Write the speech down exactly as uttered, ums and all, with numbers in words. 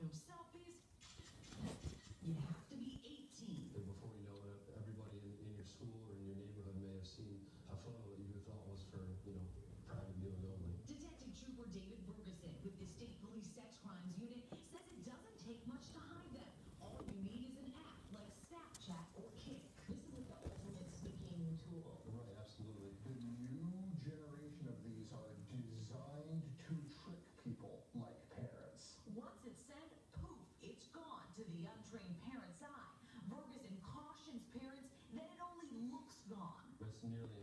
no selfies. You have to be eighteen. And before you know it, everybody in, in your school or in your neighborhood may have seen a photo that you thought was for, you know, private viewing only. Detective Trooper David Ferguson with the State Police Sex Crimes Unit says it doesn't take much to hide them. All you need is an app like Snapchat or Kik. This is like the ultimate sneaking tool. Right, absolutely. The new generation of these are designed to trick people like parents. Once it's sent, poof, it's gone to the untrained parent's eye. Ferguson cautions parents that it only looks gone. It's nearly